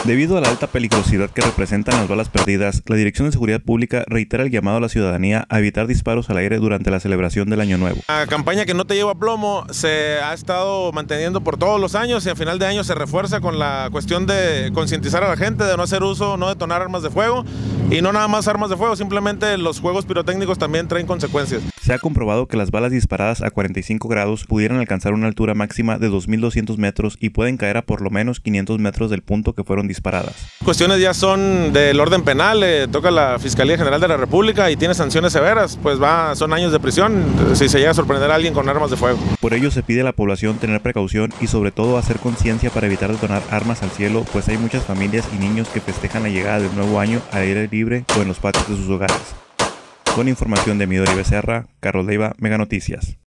Debido a la alta peligrosidad que representan las balas perdidas, la Dirección de Seguridad Pública reitera el llamado a la ciudadanía a evitar disparos al aire durante la celebración del Año Nuevo. La campaña Que no te lleva plomo se ha estado manteniendo por todos los años y a final de año se refuerza con la cuestión de concientizar a la gente de no hacer uso, no detonar armas de fuego y no nada más armas de fuego, simplemente los juegos pirotécnicos también traen consecuencias. Se ha comprobado que las balas disparadas a 45 grados pudieran alcanzar una altura máxima de 2.200 metros y pueden caer a por lo menos 500 metros del punto que fueron disparadas. Cuestiones ya son del orden penal, toca la Fiscalía General de la República y tiene sanciones severas, pues son años de prisión si se llega a sorprender a alguien con armas de fuego. Por ello se pide a la población tener precaución y sobre todo hacer conciencia para evitar detonar armas al cielo, pues hay muchas familias y niños que festejan la llegada del nuevo año al aire libre o en los patios de sus hogares. Con información de Midori Becerra, Carlos Leiva, Mega Noticias.